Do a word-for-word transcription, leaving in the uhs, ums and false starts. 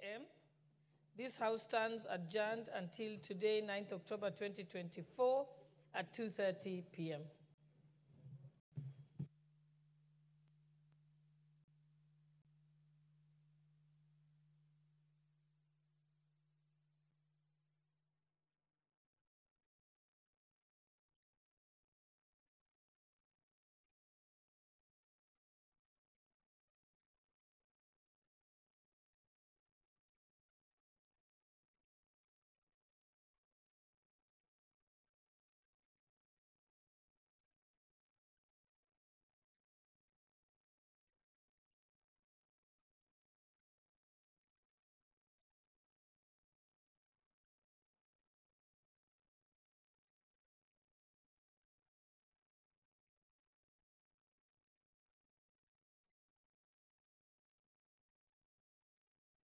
a m This House stands adjourned until today, ninth October twenty twenty-four, at two thirty p m